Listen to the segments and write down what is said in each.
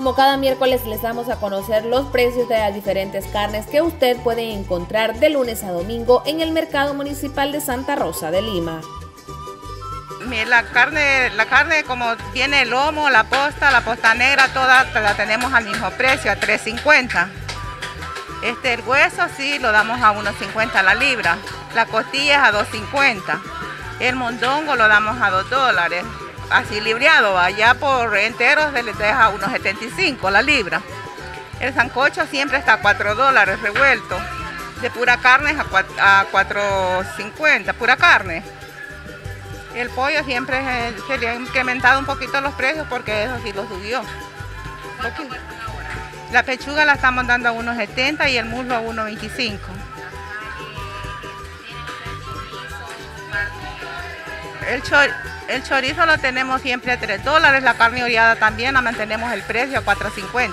Como cada miércoles les damos a conocer los precios de las diferentes carnes que usted puede encontrar de lunes a domingo en el Mercado Municipal de Santa Rosa de Lima. La carne como tiene el lomo, la posta negra, toda la tenemos al mismo precio, a $3.50. El hueso sí lo damos a $1.50 la libra, la costilla es a $2.50, el mondongo lo damos a $2, así libreado, allá por enteros se les deja a $1.75 la libra. El sancocho siempre está a $4 revuelto, de pura carne es a $4.50, pura carne. El pollo siempre se le ha incrementado un poquito los precios porque eso sí lo subió. La pechuga la estamos dando a $1.70 y el muslo a $1.25. El chorizo lo tenemos siempre a $3, la carne oreada también la mantenemos el precio a $4.50.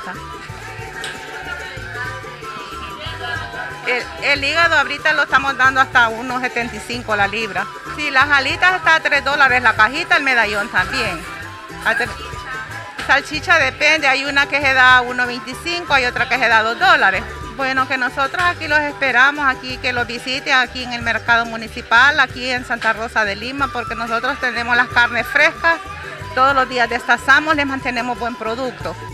El hígado ahorita lo estamos dando hasta $1.75 la libra. Sí, las alitas está a $3 la cajita, el medallón también. Salchicha depende, hay una que se da a $1.25, hay otra que se da a $2. Bueno, que nosotros aquí los esperamos, aquí que los visiten aquí en el Mercado Municipal, aquí en Santa Rosa de Lima, porque nosotros tenemos las carnes frescas, todos los días destazamos, les mantenemos buen producto.